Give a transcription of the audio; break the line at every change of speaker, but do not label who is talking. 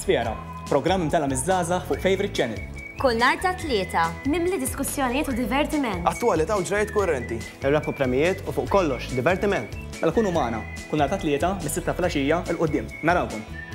Atmosfera, programm imtella miż-żgħażagħ fuq Favorite Channel.
Kull nhar ta' tlieta, mimli diskussjonijiet u divertiment.
Attwalità u ġrajiet kurrenti.
Ir-rap u premijiet u fuq kollox, divertiment.
Mela kunu magħna, kull nhar ta' tlieta mis-6 filgħaxija il qudiem. Narawkom.